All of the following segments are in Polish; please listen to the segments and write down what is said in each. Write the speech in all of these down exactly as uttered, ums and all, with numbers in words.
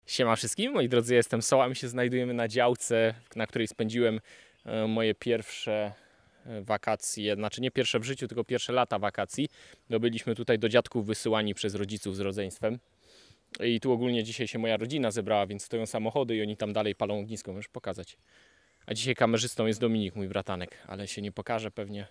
Siema wszystkim, moi drodzy, ja jestem Soła. My się znajdujemy na działce, na której spędziłem moje pierwsze wakacje, znaczy nie pierwsze w życiu, tylko pierwsze lata wakacji. No byliśmy tutaj do dziadków wysyłani przez rodziców z rodzeństwem. I tu ogólnie dzisiaj się moja rodzina zebrała, więc stoją samochody i oni tam dalej palą ognisko, możesz pokazać. A dzisiaj kamerzystą jest Dominik, mój bratanek, ale się nie pokaże pewnie.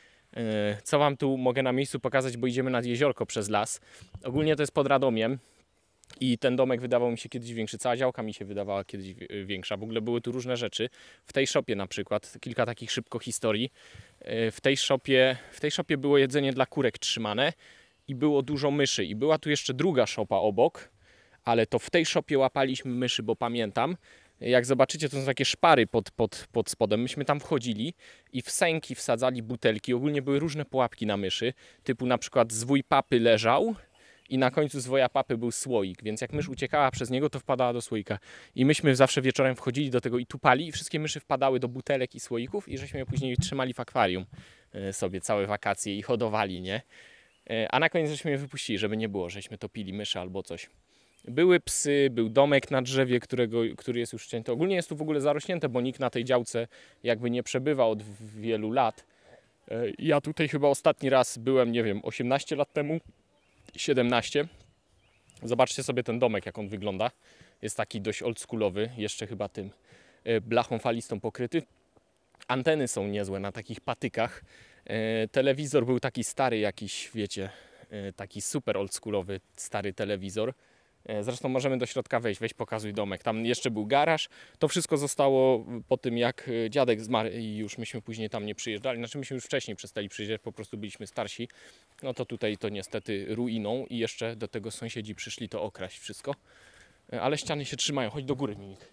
Co wam tu mogę na miejscu pokazać, bo idziemy nad jeziorko przez las. Ogólnie to jest pod Radomiem. I ten domek wydawał mi się kiedyś większy, cała działka mi się wydawała kiedyś większa. W ogóle były tu różne rzeczy. W tej szopie na przykład, kilka takich szybko historii. W tej szopie, w tej szopie było jedzenie dla kurek trzymane i było dużo myszy. I była tu jeszcze druga szopa obok, ale to w tej szopie łapaliśmy myszy, bo pamiętam. Jak zobaczycie, to są takie szpary pod, pod, pod spodem. Myśmy tam wchodzili i w sęki wsadzali butelki. Ogólnie były różne pułapki na myszy, typu na przykład zwój papy leżał i na końcu zwoja papy był słoik, więc jak mysz uciekała przez niego, to wpadała do słoika. I myśmy zawsze wieczorem wchodzili do tego i tupali i wszystkie myszy wpadały do butelek i słoików i żeśmy je później trzymali w akwarium sobie całe wakacje i hodowali, nie? A na koniec żeśmy je wypuścili, żeby nie było, żeśmy topili myszy albo coś. Były psy, był domek na drzewie, którego, który jest już ścięty. Ogólnie jest tu w ogóle zarośnięte, bo nikt na tej działce jakby nie przebywa od wielu lat. Ja tutaj chyba ostatni raz byłem, nie wiem, osiemnaście lat temu. siedemnaście. Zobaczcie sobie ten domek, jak on wygląda. Jest taki dość oldschoolowy, jeszcze chyba tym blachą falistą pokryty. Anteny są niezłe na takich patykach. Telewizor był taki stary jakiś, wiecie, taki super oldschoolowy, stary telewizor. Zresztą możemy do środka wejść, weź pokazuj domek. Tam jeszcze był garaż. To wszystko zostało po tym, jak dziadek zmarł i już myśmy później tam nie przyjeżdżali. Znaczy myśmy już wcześniej przestali przyjeżdżać, po prostu byliśmy starsi. No to tutaj to niestety ruiną i jeszcze do tego sąsiedzi przyszli to okraść wszystko. Ale ściany się trzymają. Chodź do góry, Mimik.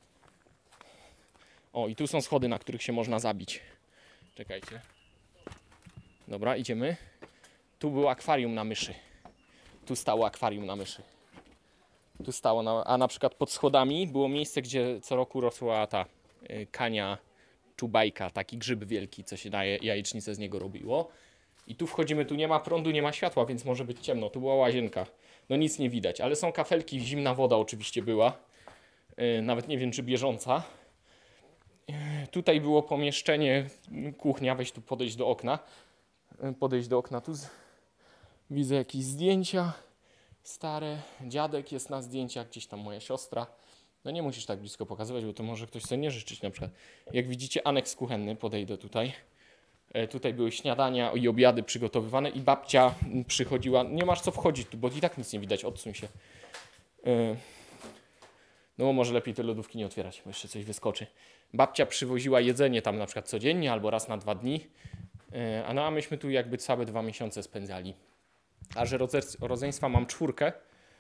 O, i tu są schody, na których się można zabić. Czekajcie. Dobra, idziemy. Tu było akwarium na myszy. Tu stało akwarium na myszy. Tu stało, na, a na przykład pod schodami było miejsce, gdzie co roku rosła ta y, kania czubajka, taki grzyb wielki, co się daje, jajecznicę z niego robiło. I tu wchodzimy, tu nie ma prądu, nie ma światła, więc może być ciemno. Tu była łazienka. No nic nie widać, ale są kafelki, zimna woda oczywiście była. Y, nawet nie wiem, czy bieżąca. Y, tutaj było pomieszczenie, kuchnia, weź tu podejść do okna. Y, podejść do okna, tu z... widzę jakieś zdjęcia. Stare, dziadek jest na zdjęciach, gdzieś tam moja siostra. No nie musisz tak blisko pokazywać, bo to może ktoś sobie nie życzyć na przykład. Jak widzicie, aneks kuchenny, podejdę tutaj. E, tutaj były śniadania i obiady przygotowywane i babcia przychodziła. Nie masz co wchodzić tu, bo i tak nic nie widać, odsuń się. E, no może lepiej te lodówki nie otwierać, bo jeszcze coś wyskoczy. Babcia przywoziła jedzenie tam na przykład codziennie albo raz na dwa dni. E, a no a myśmy tu jakby całe dwa miesiące spędzali. A że rodzeństwa mam czwórkę,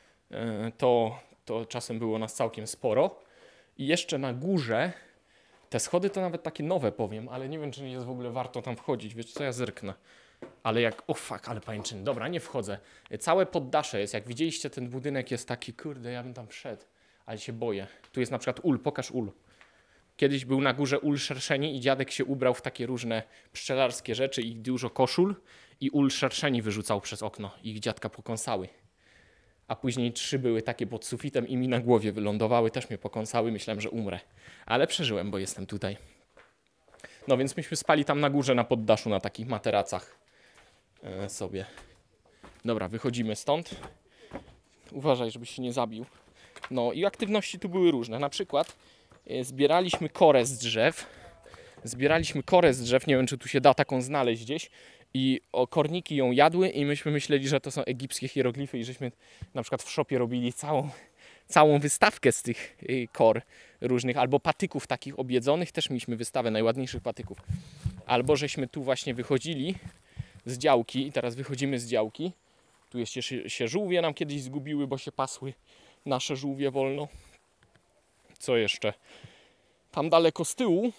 to, to czasem było nas całkiem sporo. I jeszcze na górze, te schody to nawet takie nowe powiem, ale nie wiem, czy jest w ogóle warto tam wchodzić. Wiecie co, ja zerknę. Ale jak, o fuck, ale pajęczyny. Dobra, nie wchodzę. Całe poddasze jest, jak widzieliście, ten budynek jest taki, kurde, ja bym tam wszedł, ale się boję. Tu jest na przykład ul, pokaż ul. Kiedyś był na górze ul szerszeni i dziadek się ubrał w takie różne pszczelarskie rzeczy i dużo koszul i ul szerszeni wyrzucał przez okno i ich dziadka pokąsały. A później trzy były takie pod sufitem i mi na głowie wylądowały, też mnie pokąsały, myślałem, że umrę. Ale przeżyłem, bo jestem tutaj. No więc myśmy spali tam na górze na poddaszu na takich materacach e, sobie. Dobra, wychodzimy stąd. Uważaj, żebyś się nie zabił. No i aktywności tu były różne. Na przykład zbieraliśmy korę z drzew. Zbieraliśmy korę z drzew, nie wiem, czy tu się da taką znaleźć gdzieś. I o, korniki ją jadły i myśmy myśleli, że to są egipskie hieroglify i żeśmy na przykład w szopie robili całą, całą wystawkę z tych y, kor różnych. Albo patyków takich objedzonych, też mieliśmy wystawę najładniejszych patyków. Albo żeśmy tu właśnie wychodzili z działki i teraz wychodzimy z działki. Tu jeszcze się, się żółwie nam kiedyś zgubiły, bo się pasły nasze żółwie wolno. Co jeszcze? Tam daleko z tyłu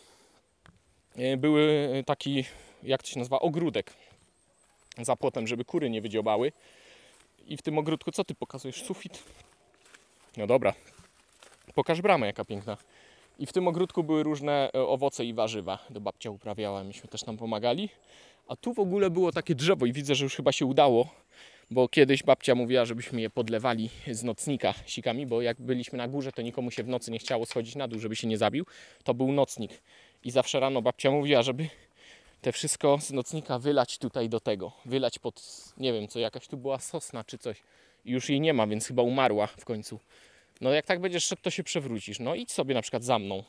były taki, jak to się nazywa, ogródek za płotem, żeby kury nie wydziobały. I w tym ogródku, co ty pokazujesz? Sufit? No dobra. Pokaż bramę, jaka piękna. I w tym ogródku były różne owoce i warzywa. To babcia uprawiała, myśmy też nam pomagali. A tu w ogóle było takie drzewo i widzę, że już chyba się udało bo kiedyś babcia mówiła, żebyśmy je podlewali z nocnika sikami, bo jak byliśmy na górze, to nikomu się w nocy nie chciało schodzić na dół, żeby się nie zabił. To był nocnik. I zawsze rano babcia mówiła, żeby te wszystko z nocnika wylać tutaj do tego. Wylać pod, nie wiem co, jakaś tu była sosna czy coś. I już jej nie ma, więc chyba umarła w końcu. No jak tak będziesz szedł, to się przewrócisz. No idź sobie na przykład za mną.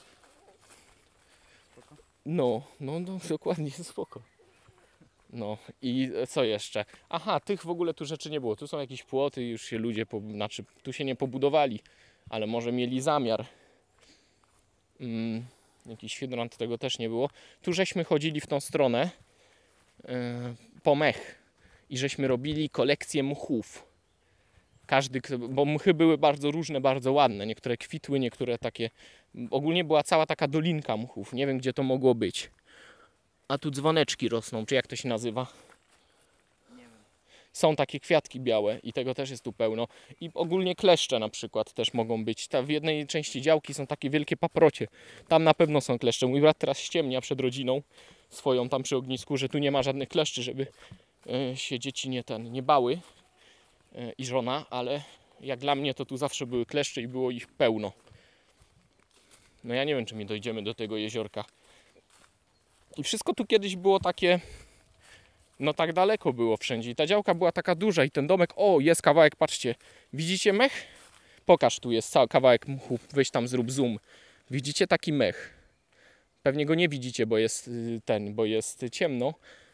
No, no, no, dokładnie, spoko. No i co jeszcze? Aha, tych w ogóle tu rzeczy nie było. Tu są jakieś płoty, już się ludzie, po, znaczy tu się nie pobudowali, ale może mieli zamiar. Mm, jakiś hydrant, tego też nie było. Tu żeśmy chodzili w tą stronę yy, po mech i żeśmy robili kolekcję mchów. Każdy, bo mchy były bardzo różne, bardzo ładne. Niektóre kwitły, niektóre takie... Ogólnie była cała taka dolinka mchów. Nie wiem, gdzie to mogło być. A tu dzwoneczki rosną, czy jak to się nazywa? Nie wiem. Są takie kwiatki białe i tego też jest tu pełno. I ogólnie kleszcze na przykład też mogą być. Ta w jednej części działki są takie wielkie paprocie. Tam na pewno są kleszcze. Mój brat teraz ściemnia przed rodziną swoją tam przy ognisku, że tu nie ma żadnych kleszczy, żeby y, się dzieci nie, ten, nie bały y, i żona, ale jak dla mnie to tu zawsze były kleszcze i było ich pełno. No ja nie wiem, czy my dojdziemy do tego jeziorka. I wszystko tu kiedyś było takie, no tak daleko było wszędzie. I ta działka była taka duża i ten domek, o jest kawałek, patrzcie. Widzicie mech? Pokaż, tu jest cały kawałek mchu, weź tam zrób zoom. Widzicie taki mech? Pewnie go nie widzicie, bo jest ten, bo jest ciemno.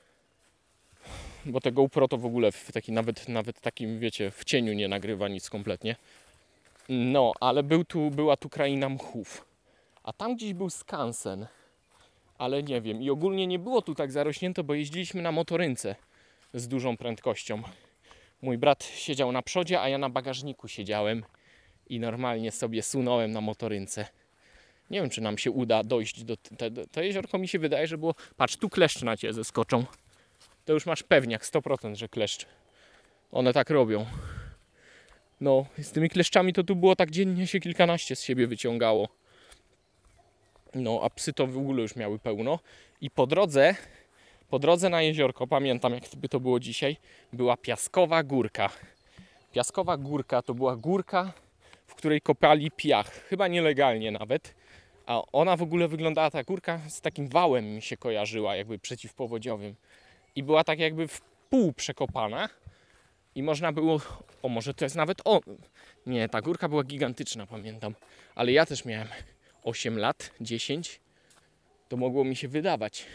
Bo tego GoPro to w ogóle w taki, nawet, nawet takim, wiecie, w cieniu nie nagrywa nic kompletnie. No, ale był tu, była tu kraina mchów. A tam gdzieś był skansen. Ale nie wiem. I ogólnie nie było tu tak zarośnięte, bo jeździliśmy na motorynce z dużą prędkością. Mój brat siedział na przodzie, a ja na bagażniku siedziałem i normalnie sobie sunąłem na motorynce. Nie wiem, czy nam się uda dojść do tego. To jeziorko mi się wydaje, że było... Patrz, tu kleszcze na ciebie zeskoczą. To już masz pewniak, sto procent, że kleszcz. One tak robią. No, z tymi kleszczami to tu było tak dziennie się kilkanaście z siebie wyciągało. No, a psy to w ogóle już miały pełno. I po drodze, po drodze na jeziorko, pamiętam jakby to było dzisiaj, była piaskowa górka. Piaskowa górka to była górka, w której kopali piach. Chyba nielegalnie nawet. A ona w ogóle wyglądała, ta górka, z takim wałem mi się kojarzyła, jakby przeciwpowodziowym. I była tak jakby w pół przekopana. I można było... O, może to jest nawet... O, nie, ta górka była gigantyczna, pamiętam. Ale ja też miałem... osiem lat, dziesięć, to mogło mi się wydawać.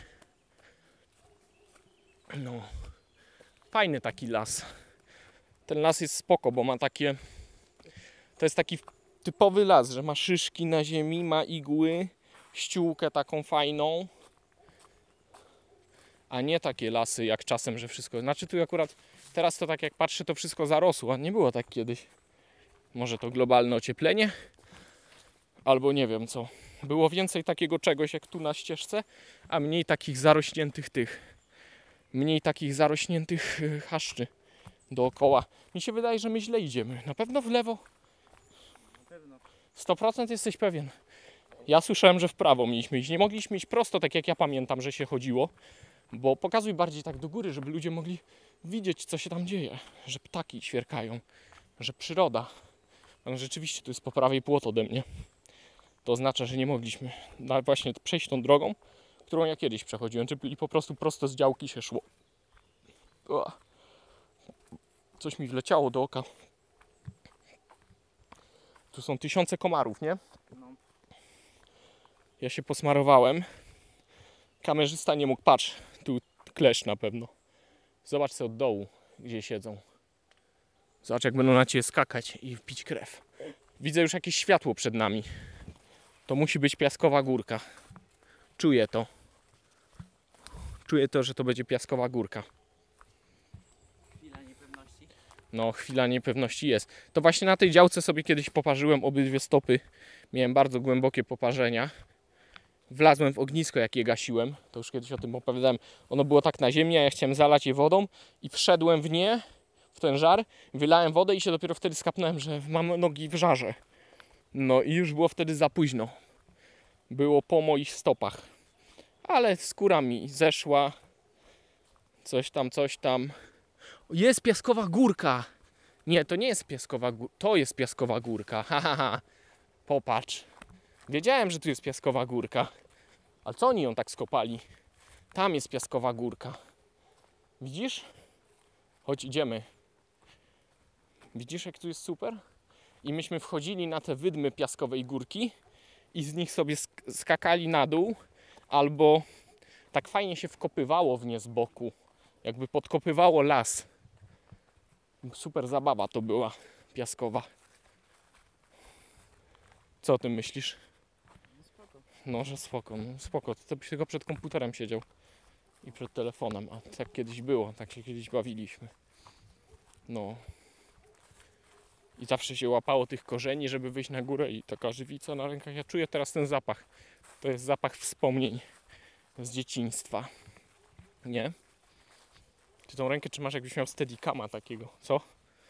No, fajny taki las. Ten las jest spoko, bo ma takie... To jest taki typowy las, że ma szyszki na ziemi, ma igły, ściółkę taką fajną. A nie takie lasy jak czasem, że wszystko... Znaczy tu akurat, teraz to tak jak patrzę, to wszystko zarosło, a nie było tak kiedyś. Może to globalne ocieplenie? Albo nie wiem co. Było więcej takiego czegoś jak tu na ścieżce, a mniej takich zarośniętych tych. Mniej takich zarośniętych chaszczy dookoła. Mi się wydaje, że my źle idziemy. Na pewno w lewo? Na pewno. sto procent jesteś pewien. Ja słyszałem, że w prawo mieliśmy iść. Nie mogliśmy iść prosto, tak jak ja pamiętam, że się chodziło. Bo pokazuj bardziej tak do góry, żeby ludzie mogli widzieć, co się tam dzieje. Że ptaki świerkają. Że przyroda. No rzeczywiście tu jest po prawej płot ode mnie. To oznacza, że nie mogliśmy właśnie przejść tą drogą, którą ja kiedyś przechodziłem, czyli po prostu prosto z działki się szło. O, coś mi wleciało do oka. Tu są tysiące komarów, nie? No. Ja się posmarowałem. Kamerzysta nie mógł, patrz, tu klesz na pewno. Zobacz sobie od dołu, gdzie siedzą. Zobacz, jak będą na ciebie skakać i pić krew. Widzę już jakieś światło przed nami. To musi być piaskowa górka. Czuję to. Czuję to, że to będzie piaskowa górka. Chwila niepewności. No, chwila niepewności jest. To właśnie na tej działce sobie kiedyś poparzyłem obydwie stopy. Miałem bardzo głębokie poparzenia. Wlazłem w ognisko, jak je gasiłem. To już kiedyś o tym opowiadałem. Ono było tak na ziemi, a ja chciałem zalać je wodą i wszedłem w nie, w ten żar. Wylałem wodę i się dopiero wtedy skapnąłem, że mam nogi w żarze. No i już było wtedy za późno. Było po moich stopach. Ale skóra mi zeszła. Coś tam, coś tam. Jest piaskowa górka. Nie, to nie jest piaskowa górka. To jest piaskowa górka. Ha, ha, ha. Popatrz. Wiedziałem, że tu jest piaskowa górka. Ale co oni ją tak skopali? Tam jest piaskowa górka. Widzisz? Chodź, idziemy. Widzisz, jak tu jest super? I myśmy wchodzili na te wydmy piaskowej górki i z nich sobie sk- skakali na dół, albo tak fajnie się wkopywało w nie z boku. Jakby podkopywało las. Super zabawa to była piaskowa. Co o tym myślisz? No spoko. No, że spoko, no spoko. To byś tylko przed komputerem siedział i przed telefonem. A tak kiedyś było, tak się kiedyś bawiliśmy. No. I zawsze się łapało tych korzeni, żeby wyjść na górę i taka żywica na rękach. Ja czuję teraz ten zapach. To jest zapach wspomnień z dzieciństwa. Nie? Ty tą rękę trzymasz, jakbyś miał steadicama takiego, co?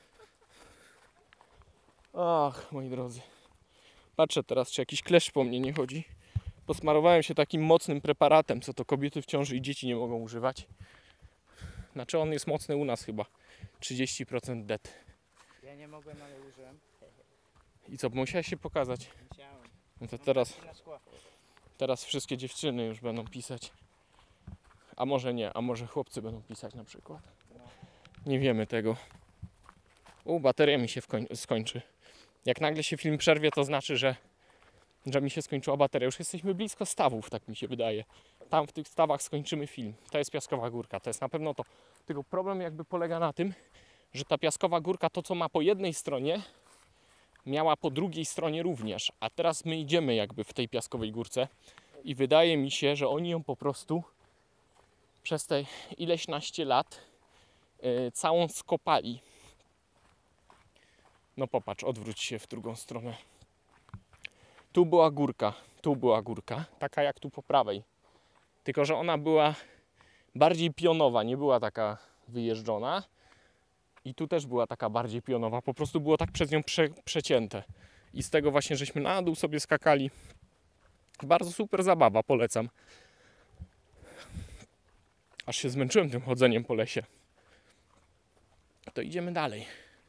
Ach, moi drodzy. Patrzę teraz, czy jakiś kleszcz po mnie nie chodzi. Posmarowałem się takim mocnym preparatem, co to kobiety w ciąży i dzieci nie mogą używać. Znaczy on jest mocny u nas chyba. trzydzieści procent det. Ja nie mogłem, ale użyłem. I co, musiałeś się pokazać? Musiałem. No to teraz, Na szkło. teraz wszystkie dziewczyny już będą pisać. A może nie, a może chłopcy będą pisać na przykład. Nie wiemy tego. U, bateria mi się wkoń- skończy. Jak nagle się film przerwie, to znaczy, że, że mi się skończyła bateria. Już jesteśmy blisko stawów, tak mi się wydaje. Tam w tych stawach skończymy film. To jest piaskowa górka, to jest na pewno to. Tylko problem jakby polega na tym, że ta piaskowa górka, to co ma po jednej stronie, miała po drugiej stronie również. A teraz my idziemy jakby w tej piaskowej górce i wydaje mi się, że oni ją po prostu przez te ileś naście lat yy, całą skopali. No popatrz, odwróć się w drugą stronę. Tu była górka, tu była górka, taka jak tu po prawej. Tylko że ona była bardziej pionowa, nie była taka wyjeżdżona. I tu też była taka bardziej pionowa, po prostu było tak przez nią prze, przecięte. I z tego właśnie żeśmy na dół sobie skakali. Bardzo super zabawa, polecam. Aż się zmęczyłem tym chodzeniem po lesie. To idziemy dalej.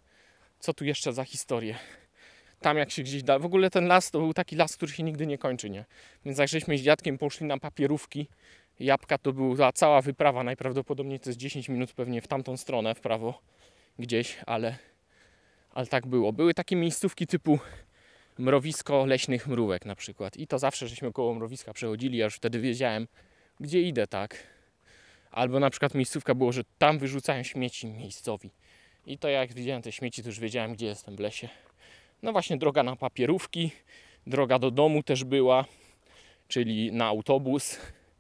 Co tu jeszcze za historię? Tam jak się gdzieś da... W ogóle ten las to był taki las, który się nigdy nie kończy, nie? Więc jak żeśmy z dziadkiem poszli na papierówki, Jabłka, to była cała wyprawa. Najprawdopodobniej to jest dziesięć minut pewnie w tamtą stronę, w prawo gdzieś, ale, ale tak było. Były takie miejscówki typu mrowisko leśnych mrówek na przykład. I to zawsze żeśmy koło mrowiska przechodzili, ja już wtedy wiedziałem, gdzie idę, tak? Albo na przykład miejscówka było, że tam wyrzucają śmieci miejscowi. I to jak widziałem te śmieci, to już wiedziałem, gdzie jestem w lesie. No właśnie droga na papierówki, droga do domu też była, czyli na autobus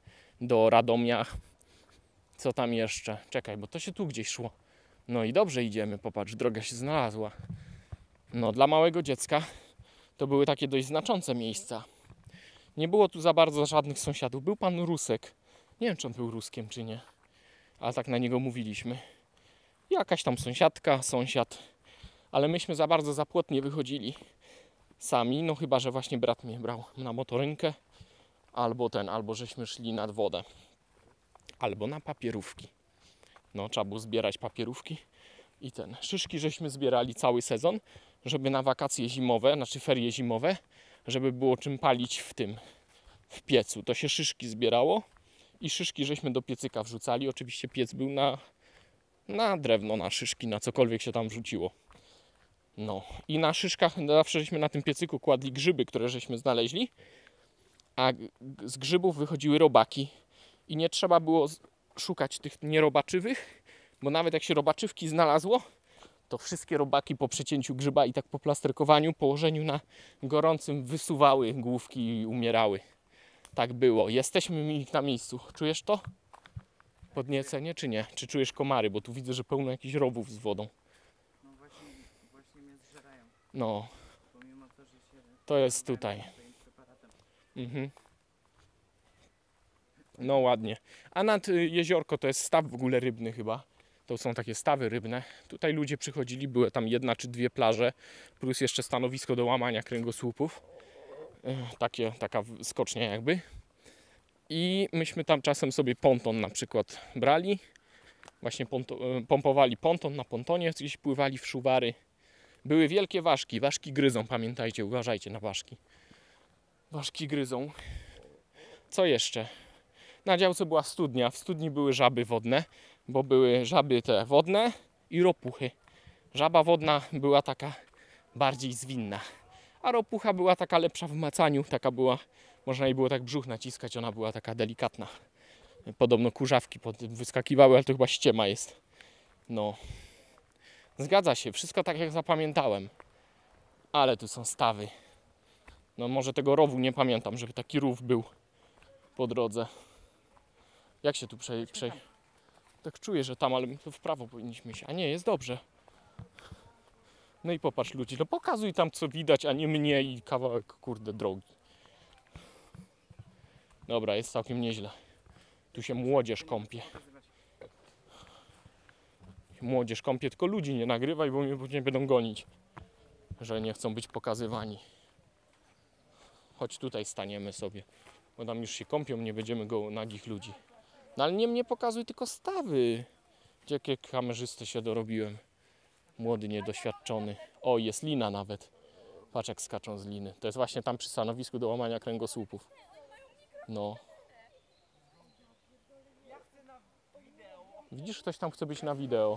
do Radomia. Co tam jeszcze? Czekaj, bo to się tu gdzieś szło. No i dobrze idziemy, popatrz, droga się znalazła. No dla małego dziecka to były takie dość znaczące miejsca. Nie było tu za bardzo żadnych sąsiadów. Był pan Rusek. Nie wiem, czy on był Ruskiem, czy nie. Ale tak na niego mówiliśmy. Jakaś tam sąsiadka, sąsiad. Ale myśmy za bardzo za płot nie wychodzili sami. No chyba, że właśnie brat mnie brał na motorynkę. Albo ten, albo żeśmy szli nad wodę. Albo na papierówki. No trzeba było zbierać papierówki. I ten, szyszki żeśmy zbierali cały sezon, żeby na wakacje zimowe, znaczy ferie zimowe, żeby było czym palić w tym, w piecu. To się szyszki zbierało i szyszki żeśmy do piecyka wrzucali. Oczywiście piec był na, na drewno, na szyszki, na cokolwiek się tam wrzuciło. No i na szyszkach zawsze żeśmy na tym piecyku kładli grzyby, które żeśmy znaleźli, a z grzybów wychodziły robaki i nie trzeba było szukać tych nierobaczywych, bo nawet jak się robaczywki znalazło, to wszystkie robaki po przecięciu grzyba i tak po plasterkowaniu, położeniu na gorącym wysuwały główki i umierały. Tak było. Jesteśmy na miejscu. Czujesz to? Podniecenie czy nie? Czy czujesz komary? Bo tu widzę, że pełno jakichś rowów z wodą. No właśnie, właśnie mnie zżerają. No, Pomimo to, że się... to jest tutaj. swoim preparatem. Mhm. No ładnie. A nad y, jeziorko to jest staw w ogóle rybny chyba. To są takie stawy rybne. Tutaj ludzie przychodzili, były tam jedna czy dwie plaże, plus jeszcze stanowisko do łamania kręgosłupów. Y, takie, taka skocznia jakby. I myśmy tam czasem sobie ponton na przykład brali Właśnie ponto, e, pompowali ponton, na pontonie gdzieś pływali w szuwary. Były wielkie ważki, ważki gryzą, pamiętajcie, uważajcie na ważki. Ważki gryzą. Co jeszcze? Na działce była studnia, w studni były żaby wodne, bo były żaby te wodne i ropuchy. Żaba wodna była taka bardziej zwinna, a ropucha była taka lepsza w macaniu, taka była, można jej było tak brzuch naciskać, ona była taka delikatna. Podobno kurzawki pod tym wyskakiwały, ale to chyba ściema jest. No. Zgadza się, wszystko tak jak zapamiętałem. Ale tu są stawy. No może tego rowu nie pamiętam, żeby taki rów był po drodze. Jak się tu przej... przej... Tak czuję, że tam, ale to w prawo powinniśmy iść. A nie, jest dobrze. No i popatrz ludzi, no pokazuj tam co widać, a nie mnie i kawałek kurde drogi. Dobra, jest całkiem nieźle. Tu się młodzież kąpie. Młodzież kąpie, tylko ludzi nie nagrywaj, bo mnie później będą gonić, że nie chcą być pokazywani. Chodź tutaj staniemy sobie, bo tam już się kąpią, nie będziemy go nagich ludzi. No ale nie mnie pokazuj, tylko stawy. Jakie kamerzysty się dorobiłem. Młody, niedoświadczony. O, jest lina nawet. Patrz jak skaczą z liny. To jest właśnie tam przy stanowisku do łamania kręgosłupów. No. Widzisz, ktoś tam chce być na wideo.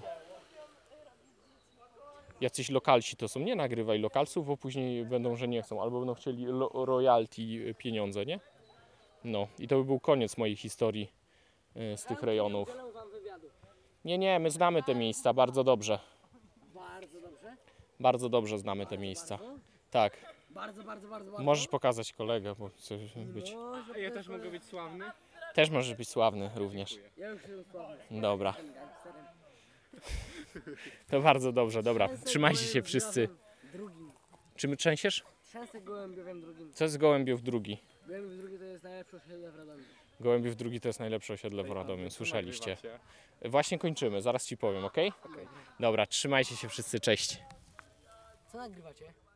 Jacyś lokalsi to są. Nie nagrywaj lokalsów, bo później będą, że nie chcą. Albo będą chcieli lo- royalty pieniądze, nie? No. I to by był koniec mojej historii y, z tych rejonów. Nie, nie, my znamy te miejsca bardzo dobrze. Bardzo dobrze. Bardzo dobrze znamy te miejsca. Tak. Bardzo, bardzo, bardzo, bardzo. Możesz pokazać kolegę, bo chcesz być. No, A ja też mogę być sławny? Też możesz być sławny również. ja już jestem sławny. Dobra. Jestem gangsterem. To bardzo dobrze, dobra. Trzęsę Trzymajcie się gołębiowem wszyscy. Drugim. Czy my trzęsiesz? Trzęsę gołębiowem drugim. Co jest Gołębiów drugi? Gołębiew drugi to jest najlepsze osiedle w Radomiu. Gołębiów drugi to jest najlepsze osiedle w Radomiu. Słyszeliście. Właśnie kończymy, zaraz ci powiem, ok? Dobra, trzymajcie się wszyscy, cześć. Co nagrywacie?